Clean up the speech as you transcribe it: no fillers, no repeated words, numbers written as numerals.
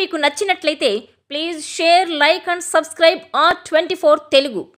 మీకు నచ్చినట్లయితే please share, like and subscribe R24 Telugu.